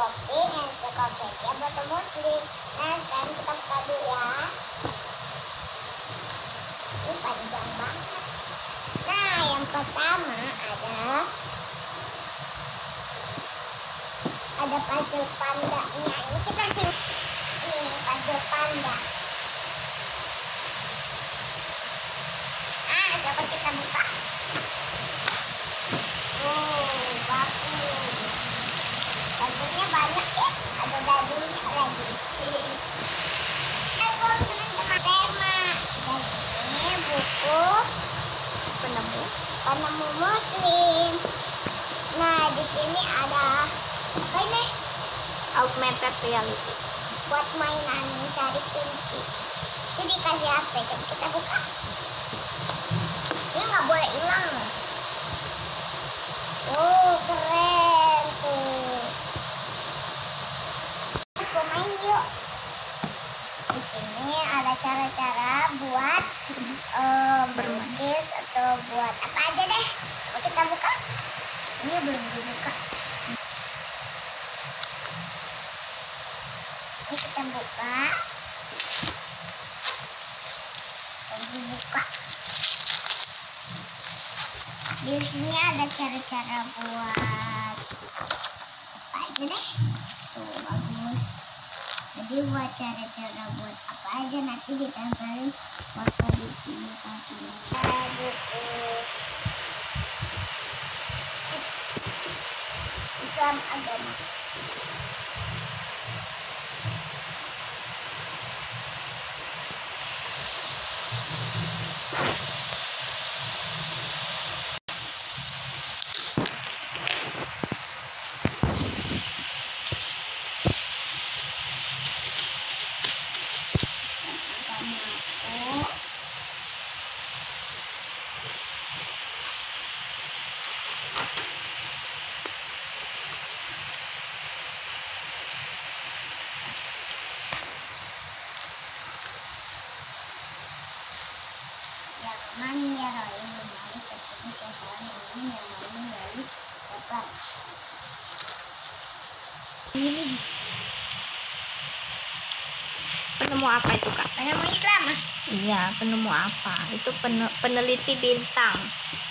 unboxing ensiklopedia buatan muslim. Nah, sekarang kita buka dulu ya. Ini panjang banget. Nah, yang pertama ada puzzle pandanya. Ini kita sih. Ini puzzle panda. Ah, coba kita buka. Oh, bagus. Puzzle-nya banyak ya. Ada dadulnya lagi. Teman-teman tema. Dan ini buku penemu muslim. Nah, di sini ada apa ini? Augmented reality. Buat mainan mencari kunci. Itu dikasih HP. Coba kita buka. Ini nggak boleh hilang. Oh, keren tuh. Aku main yuk. Di sini ada cara-cara buat berlukis atau buat apa aja deh. Mau kita buka? Ini belum dibuka. Ini kita buka. Dibuka. Di sini ada cara-cara buat apa aja deh. Tuh bagus. Jadi buat cara-cara buat apa aja nanti ditempelin foto di sini kasih. Buku Islam agama. Ya Rahman ya Rahim Malik tertulis ya salam ini yang malu garis dapat. Penemu apa itu, Kak? Penemu Islam. Iya, penemu apa? Itu peneliti bintang.